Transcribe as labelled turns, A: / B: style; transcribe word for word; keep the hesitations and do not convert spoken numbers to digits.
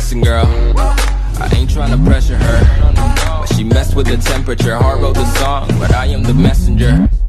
A: guessing, girl. I ain't tryna pressure her, but she messed with the temperature. Heart wrote the song, but I am the messenger.